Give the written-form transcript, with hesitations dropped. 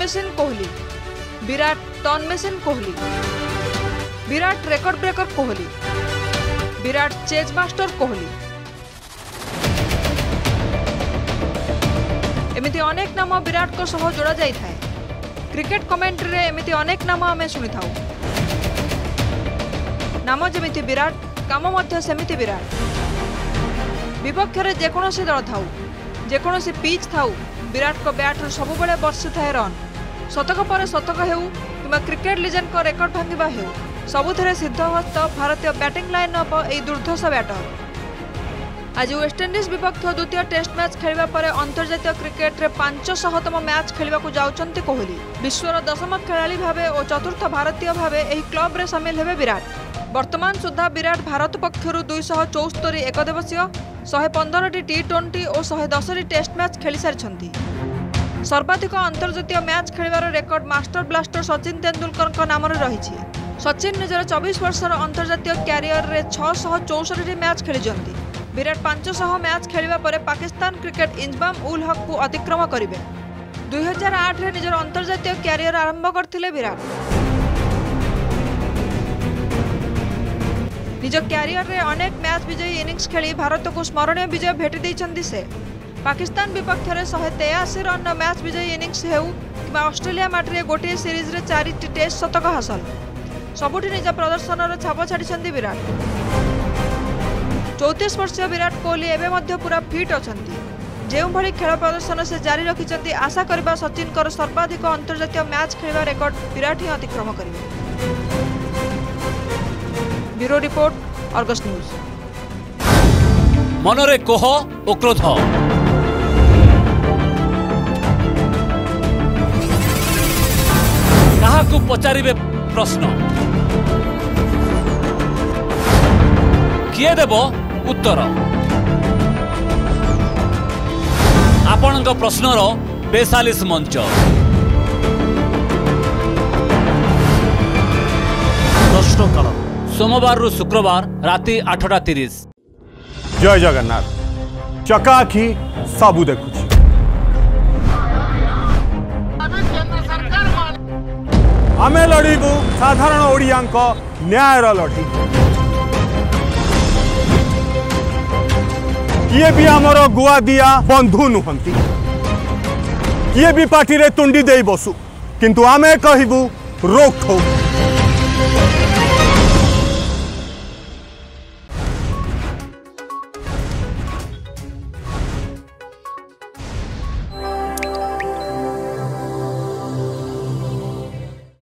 Machine Kohli, Virat turn machine Kohli, Virat record breaker Kohli, Virat chase master Kohli. एमिति अनेक नाम विराट को सह जोड़ा जाई थाए। क्रिकेट कमेंट्री रे एमिति अनेक नाम आमे सुनि थाउ। नाम जेमिति विराट, काम मध्य सेमिति विराट। विपक्ष रे जेकोनोसी दल थाउ, जेकोनोसी पिच थाउ, विराट को बैट रू सबु बेले बर्षि थाए रन। शतक पर शतक हेउ किंबा क्रिकेट लीजेंड को रेकर्ड भांगिबा हेउ, सबुथिरे सिद्धहस्त भारतीय बैटिंग लाइनअप एई दुर्धर्ष बैटर। आज वेस्टइंडीज विपक्ष द्वितीय टेस्ट मैच खेलिबा परे अंतर्जातीय क्रिकेट रे 500तम मैच खेलिबा को जाउचंती कोहली। विश्वर 10म खेलाड़ी भाबे और चतुर्थ भारतीय भाबे एही क्लब रे शामिल हेबे विराट। वर्तमान सुधा विराट भारत पक्षरु 274 एकदिवसीय, 115 टी20 और 110 टेस्ट मैच खेली सारिछंती। सर्वाधिक अंतर्जातीय मैच खेलिबार record master blaster Sachin Tendulkar नाम रही। सचिन निजर 24 वर्षर अंतर्जातीय क्यारियर रे 664 मैच खेली। विराट 500 मैच खेलिबा परे पाकिस्तान क्रिकेट इंजमाम उल हक को अतिक्रम करिवे। 2008 रे निजर अंतर्जातीय क्यारियर आरंभ करथिले विराट। निज क्यारियर रे अनेक मैच विजयी इनिंग्स खेली भारत को स्मरणीय विजय भेटी देइछन्ती से। पाकिस्तान विपक्ष रे 183 रन मैच विजयी इनिंग्स हेउ कि ऑस्ट्रेलिया माटी रे गोटे सीरीज रे 4 टेस्ट शतक हासिल, सबुठी निज प्रदर्शन रो छाप छाड़ी विराट। 34 वर्षीय विराट कोहली एवं मध्य पूरा फिट अछंती। जेउ भली खेल प्रदर्शन से जारी रखिछंती, आशा करबा सचिन कर सर्वाधिक अंतर्जातीय मैच खेलिबा रेकर्ड विराट ही अतिक्रम करिवे। Bureau report, Argus news. मनरे कोह ओ क्रोध, काहाकू पचारिबे प्रश्न, किए देब उत्तर। आपणक प्रश्नर बेसालिस मंच प्रश्नकाल सोमवार रु शुक्रवार राति 8:30। जय जगन्नाथ। चकाखी सबू देखुछि। आमे लड़ीबू साधारण ओडियांक न्यायर लड़ी। किए भी आमर गुआ दिया बंधु नुहंती, किए भी पार्टी रे तुंडी दे बसु, किंतु आमे कहबू रोक ठोक।